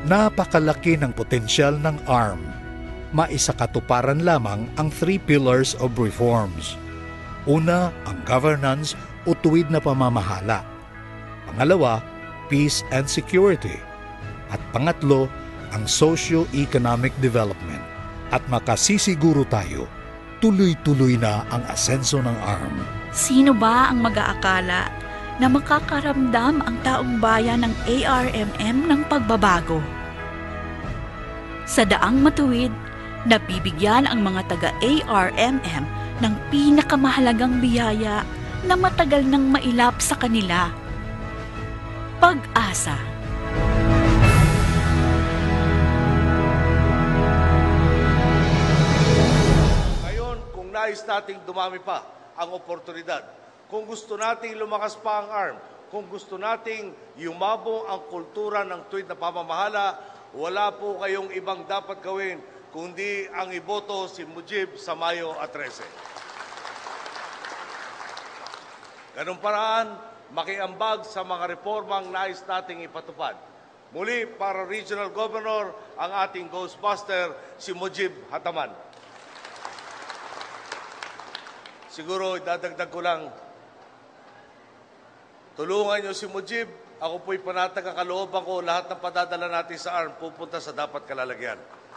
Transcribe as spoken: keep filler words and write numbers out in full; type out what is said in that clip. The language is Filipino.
Napakalaki ng potensyal ng A R M. Maisakatuparan lamang ang three pillars of reforms. Una, ang governance o tuwid na pamamahala. Pangalawa, peace and security. At pangatlo, ang socio-economic development. At makasisiguro tayo, tuloy-tuloy na ang asenso ng A R M. Sino ba ang mag-aakala na makakaramdam ang taong bayan ng A R M M ng pagbabago? Sa daang matuwid, nabibigyan ang mga taga-A R M M ng pinakamahalagang biyaya na matagal nang mailap sa kanila. Pag-asa. Ngayon, kung nais nating dumami pa ang oportunidad, kung gusto nating lumakas pa ang A R M, kung gusto nating yumabong ang kultura ng tuwid na pamamahala, wala po kayong ibang dapat gawin kundi ang iboto si Mujib sa Mayo thirteen. Ganung paraan, makiambag sa mga reformang nais nating ipatupad. Muli, para Regional Governor, ang ating Ghostbuster, si Mujib Hataman. Siguro, idadagdag ko lang, tulungan niyo si Mujib. Ako po'y panatag ang kalooban ko, lahat ng padadala natin sa A R M pupunta sa dapat kalalagyan.